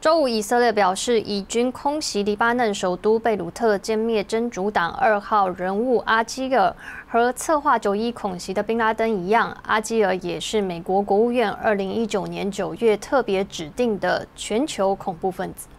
周五，以色列表示，以军空袭黎巴嫩首都贝鲁特，歼灭真主党2号人物阿基尔。和策划9·11恐袭的宾拉登一样，阿基尔也是美国国务院2019年9月特别指定的全球恐怖分子。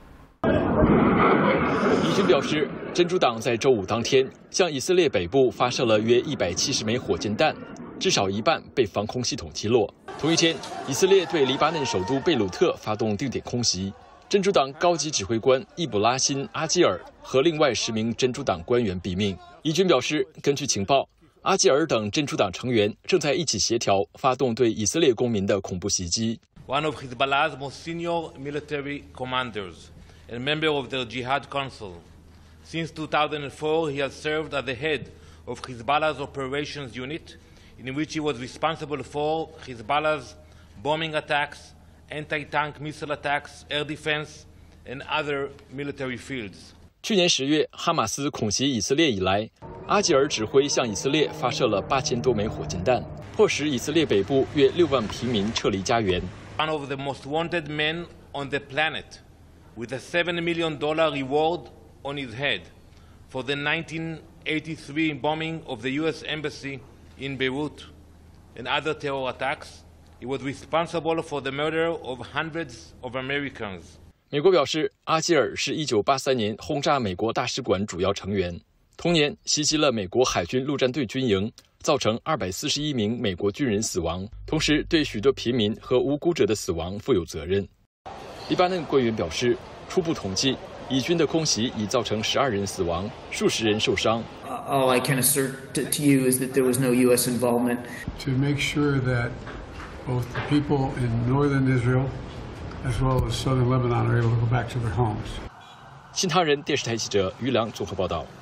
以军表示，真主党在周五当天向以色列北部发射了约170枚火箭弹，至少一半被防空系统击落。 同一天，以色列对黎巴嫩首都贝鲁特发动定点空袭，真主党高级指挥官易卜拉欣·阿基尔和另外10名真主党官员毙命。以军表示，根据情报，阿基尔等真主党成员正在一起协调发动对以色列公民的恐怖袭击。 One of Hezbollah's most senior military commanders and member of their Jihad Council. Since 2004, he has served as the head of Hezbollah's operations unit. In which he was responsible for Hezbollah's bombing attacks, anti-tank missile attacks, air defense, and other military fields. 去年10月，哈马斯恐袭以色列以来，阿基尔指挥向以色列发射了8000多枚火箭弹，迫使以色列北部约6万平民撤离家园。 One of the most wanted men on the planet, with a $7 million reward on his head for the 1983 bombing of the U.S. Embassy. In Beirut and other terror attacks, he was responsible for the murder of hundreds of Americans. 美国表示，阿基尔是1983年轰炸美国大使馆主要成员，同年袭击了美国海军陆战队军营，造成241名美国军人死亡，同时对许多平民和无辜者的死亡负有责任。黎巴嫩官员表示，初步统计，以军的空袭已造成12人死亡，数十人受伤。 All I can assert to you is that there was no U.S. involvement. To make sure that both the people in northern Israel as well as southern Lebanon are able to go back to their homes. 新唐人电视台记者于良综合报道。